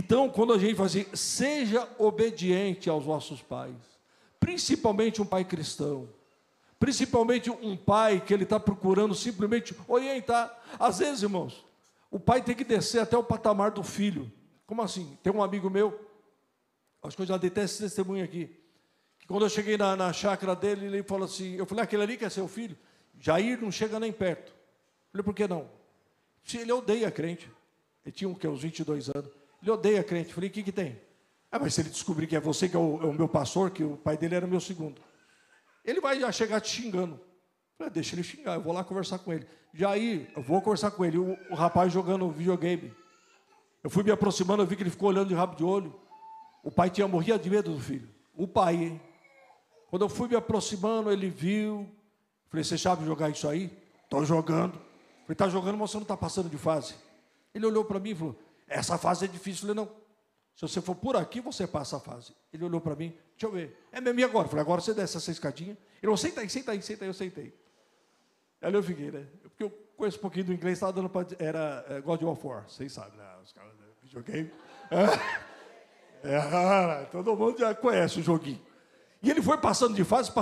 Então, quando a gente fala assim, seja obediente aos vossos pais, principalmente um pai cristão, principalmente um pai que ele está procurando simplesmente orientar. Às vezes, irmãos, o pai tem que descer até o patamar do filho. Como assim? Tem um amigo meu, acho que eu já dei até esse testemunho aqui, que quando eu cheguei na chácara dele, ele falou assim, eu falei, aquele ali que é seu filho? Jair não chega nem perto. Eu falei, por que não? Ele odeia crente. Ele tinha uns 22 anos. Ele odeia crente. Eu falei, o que tem? Mas se ele descobrir que é você que é o meu pastor, que o pai dele era meu segundo, ele vai já chegar te xingando. Eu falei, deixa ele xingar, eu vou lá conversar com ele. Jair, eu vou conversar com ele. O rapaz jogando videogame. Eu fui me aproximando, eu vi que ele ficou olhando de rabo de olho. O pai tinha morrido de medo do filho. O pai, hein? Quando eu fui me aproximando, ele viu. Falei, você sabe jogar isso aí? Estou jogando. Falei, está jogando, mas você não está passando de fase. Ele olhou para mim e falou, essa fase é difícil. Eu falei, não. Se você for por aqui, você passa a fase. Ele olhou para mim, deixa eu ver. É mesmo, e agora? Eu falei, agora você desce essa escadinha. Ele falou, senta aí, eu sentei. Aí eu fiquei, né? Porque eu conheço um pouquinho do inglês, estava dando para... Era God of War, vocês sabem, né? Os caras do videogame. Todo mundo já conhece o joguinho. E ele foi passando de fase.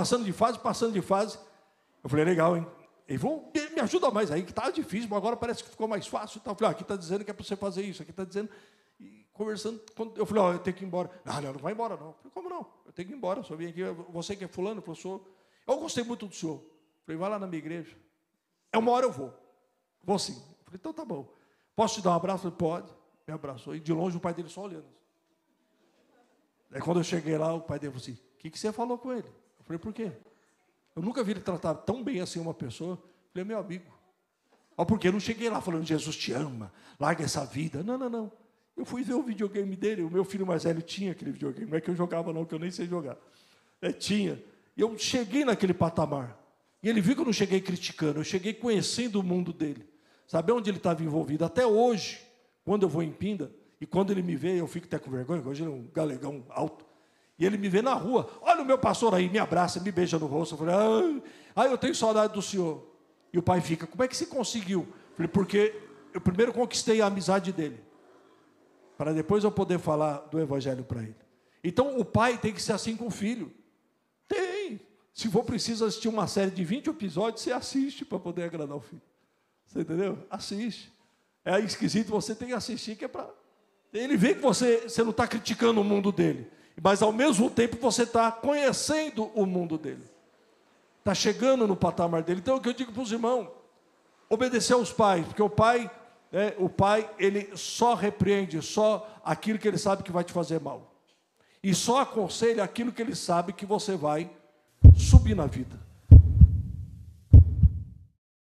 Eu falei, legal, hein? Ele falou, me ajuda mais aí, que está difícil, mas agora parece que ficou mais fácil. Eu falei, aqui está dizendo que é para você fazer isso, aqui está dizendo... E conversando, eu falei, eu tenho que ir embora. Não vai embora, não. Eu falei, como não? Eu tenho que ir embora, só vim aqui, você que é fulano, professor. Eu gostei muito do senhor. Eu falei, vai lá na minha igreja. Uma hora eu vou. Vou sim. Eu falei, então tá bom. Posso te dar um abraço? Eu falei, pode. Me abraçou. E de longe o pai dele só olhando. Aí quando eu cheguei lá, o pai dele falou assim, o que você falou com ele? Eu falei, por quê? Eu nunca vi ele tratar tão bem assim uma pessoa. Eu falei, meu amigo. Porque eu não cheguei lá falando, Jesus te ama, larga essa vida. Não. Eu fui ver o videogame dele, o meu filho mais velho tinha aquele videogame, não é que eu jogava não, que eu nem sei jogar. Tinha. E eu cheguei naquele patamar. E ele viu que eu não cheguei criticando, eu cheguei conhecendo o mundo dele. Sabe onde ele estava envolvido? Até hoje, quando eu vou em Pinda, e quando ele me vê, eu fico até com vergonha, hoje ele é um galegão alto. E ele me vê na rua, olha o meu pastor aí, me abraça, me beija no rosto. Eu falei, eu tenho saudade do senhor. E o pai fica, como é que você conseguiu? Eu falei, porque eu primeiro conquistei a amizade dele, para depois eu poder falar do evangelho para ele. Então o pai tem que ser assim com o filho. Tem. Se for preciso assistir uma série de 20 episódios, você assiste para poder agradar o filho. Você entendeu? Assiste. É esquisito, você tem que assistir, que é para... Ele vê que você não está criticando o mundo dele, mas ao mesmo tempo você está conhecendo o mundo dele. Está chegando no patamar dele. Então é o que eu digo para os irmãos, obedecer aos pais, porque o pai, ele só repreende, só aquilo que ele sabe que vai te fazer mal. E só aconselha aquilo que ele sabe que você vai subir na vida.